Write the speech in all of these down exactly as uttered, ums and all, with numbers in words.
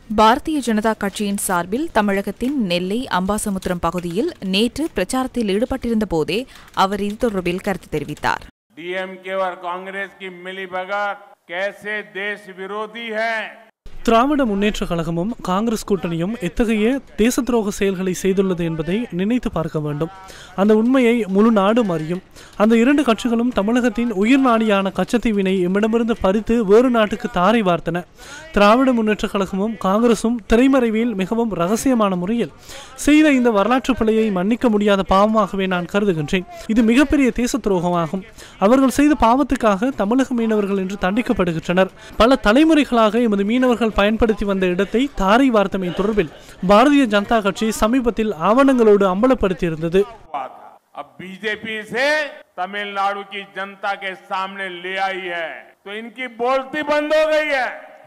பாரதிய ஜனதா கட்சியின் சார்பில் தமிழகத்தின் நெல்லை அம்பாசமுத்திரம் பகுதியில் நேற்று பிரச்சாரத்தில் ஈடுபட்டிருந்த போதே அவர் இது தொடர்பில் கருத்து தெரிவித்தார். डीएमके और कांग्रेस की मिलीभगत कैसे देश विरोधी है. திராவிட முன்னேற்ற கழகமும் காங்கிரஸ் கூட்டணியும் எத்தகைய தேச துரோக செயல்களை செய்துள்ளது என்பதை நினைத்து பார்க்க வேண்டும். அந்த உண்மையை முழு நாடும் அறியும். அந்த இரண்டு கட்சிகளும் தமிழகத்தின் உயிர் நாடியான கச்சத்தீவினை எம்மிடமிருந்து பறித்து வேறு நாட்டுக்கு தாரை வார்த்தன. திராவிட முன்னேற்ற கழகமும் காங்கிரசும் திரைமறைவில் மிகவும் ரகசியமான முறையில் செய்த இந்த வரலாற்று பிழையை மன்னிக்க முடியாத பாவமாகவே நான் கருதுகின்றேன். இது மிகப்பெரிய தேச துரோகமாகும். அவர்கள் செய்த பாவத்துக்காக தமிழக மீனவர்கள் என்று தண்டிக்கப்படுகின்றனர். பல தலைமுறைகளாக எமது மீனவர்கள் பயன்படுத்தி வந்த இடத்தை தாரை வார்த்தமை தொடர்பில் பாரதிய ஜனதா கட்சி சமீபத்தில் ஆவணங்களோடு அம்பலப்படுத்தியிருந்தது. अब बीजेपी से तमिलनाडु की जनता के सामने ले आई है तो इनकी बोलती बंद हो गई है.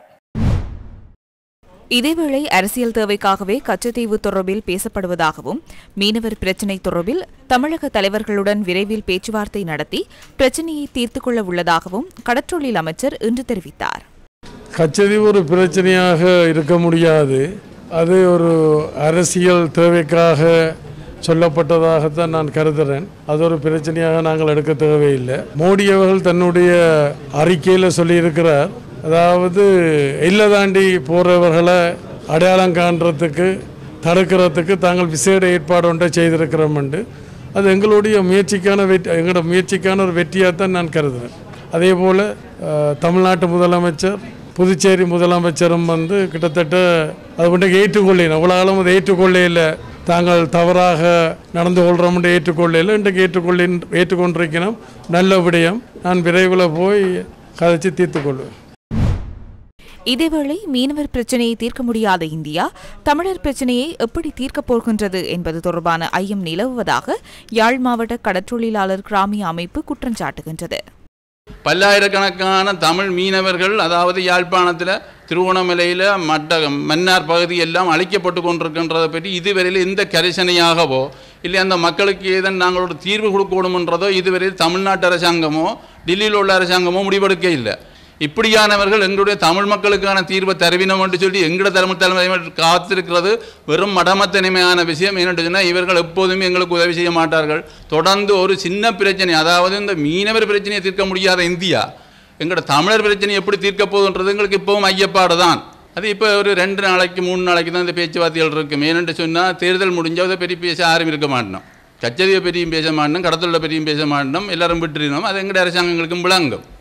இதேவேளை அரசியல் தேவைக்காகவே கச்சத்தீவு தொடர்பில் பேசப்படுவதாகவும் மீனவர் பிரச்சினை தொடர்பில் தமிழக தலைவர்களுடன் விரைவில் பேச்சுவார்த்தை நடத்தி பிரச்சினையை தீர்த்துக் கொள்ள உள்ளதாகவும் கடற்றொழில் அமைச்சர் இன்று தெரிவித்தார். கச்சத்தீவு ஒரு பிரச்சனையாக இருக்க முடியாது. அது ஒரு அரசியல் தேவைக்காக சொல்லப்பட்டதாகத்தான் நான் கருதுகிறேன். அது ஒரு பிரச்சனையாக நாங்கள் எடுக்க தேவையில்லை. மோடி அவர்கள் தன்னுடைய அறிக்கையில் சொல்லியிருக்கிறார், அதாவது எல்லை தாண்டி போகிறவர்களை அடையாளம் காண்றதுக்கு தடுக்கிறதுக்கு தாங்கள் விசேட ஏற்பாடு ஒன்றை செய்திருக்கிறோம் என்று. அது எங்களுடைய முயற்சிக்கான வெற்றி எங்களோட முயற்சிக்கான ஒரு வெற்றியாக தான் நான் கருதுகிறேன். அதே போல் தமிழ்நாட்டு முதலமைச்சர் புதுச்சேரி முதலமைச்சரும் வந்து கிட்டத்தட்ட அது மட்டும் ஏற்றுக்கொள்ளேன். அவ்வளோ காலம் அதை ஏற்றுக்கொள்ளையில் தாங்கள் தவறாக நடந்து கொள்கிறோம் ஏற்றுக்கொள்ளையில் இன்றைக்கு ஏற்றுக்கொள்ளி ஏற்றுக்கொண்டிருக்கணும். நல்ல விடயம். நான் விரைவில் போய் கதைச்சு தீர்த்துக்கொள்வேன். இதேவேளை மீனவர் பிரச்சினையை தீர்க்க முடியாத இந்தியா தமிழர் பிரச்சினையை எப்படி தீர்க்கப் போகின்றது என்பது தொடர்பான ஐயம் நிலவுவதாக யாழ் மாவட்ட கடற்றொழிலாளர் கிராமிய அமைப்பு குற்றம் சாட்டுகின்றது. பல்லாயிரக்கணக்கான தமிழ் மீனவர்கள், அதாவது யாழ்ப்பாணத்தில் திருவோணமலையில் மட்ட மன்னார் பகுதி எல்லாம் அழிக்கப்பட்டு கொண்டிருக்கின்றதை பற்றி இதுவரையில் எந்த கரிசனையாகவோ இல்லை அந்த மக்களுக்கு ஏதன் நாங்களோட தீர்வு கொடுக்கணுமென்றதோ இதுவரையில் தமிழ்நாட்டு அரசாங்கமோ டெல்லியில் உள்ள அரசாங்கமோ முடிவெடுக்க இல்லை. இப்படியானவர்கள் எங்களுடைய தமிழ் மக்களுக்கான தீர்வை தருவினோம் என்று சொல்லி எங்களோட தலைமை தலைமை காத்திருக்கிறது வெறும் மடமத்தனிமையான விஷயம். என்னென்று சொன்னால் இவர்கள் எப்போதுமே எங்களுக்கு உதவி செய்ய மாட்டார்கள். தொடர்ந்து ஒரு சின்ன பிரச்சனை, அதாவது இந்த மீனவர் பிரச்சனையை தீர்க்க முடியாத இந்தியா எங்களோட தமிழர் பிரச்சனையை எப்படி தீர்க்க போகுதுன்றது எங்களுக்கு இப்போவும் ஐயப்பாடு தான். அது இப்போ ஒரு ரெண்டு நாளைக்கு மூணு நாளைக்கு தான் இந்த பேச்சுவார்த்தைகள் இருக்கும். ஏனென்று சொன்னால் தேர்தல் முடிஞ்சால் அதை பெரிய பேச யாரும் இருக்க மாட்டோம். கச்சதியை பெரியும் பேச மாட்டோம், கடத்தொழிலை பெரியும் பேச மாட்டோம், எல்லாரும் விட்டுறினோம். அது எங்களுடைய அரசாங்கங்களுக்கும் விளங்கும்.